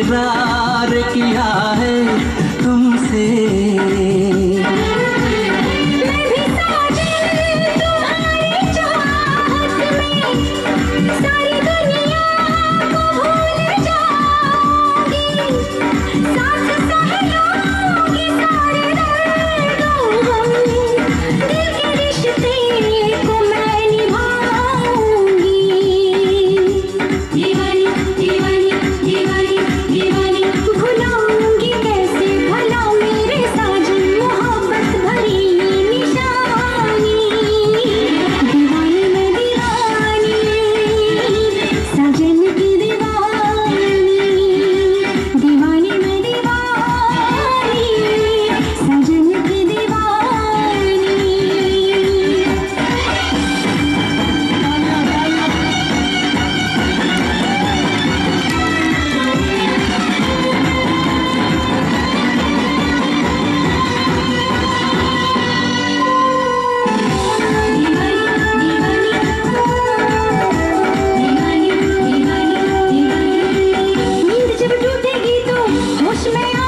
इकरार किया है तुमसे। मैं भी साजन तुम्हारी चाहत में सारी दुनिया को भूल जाऊंगी, साथ सह लूंगी सारे दर्दों हम, दिल के रिश्ते को मैं निभाऊंगी। दीवानी दीवानी दीवानी दीवानी भुलाऊंगी कैसे भला मेरे साजन मोहब्बत भरी निशानी। दीवानी मैं दीवानी साजन की दीवानी, दीवानी मैं दीवानी साजन की दीवानी। नींद जब टूटेगी तो होश में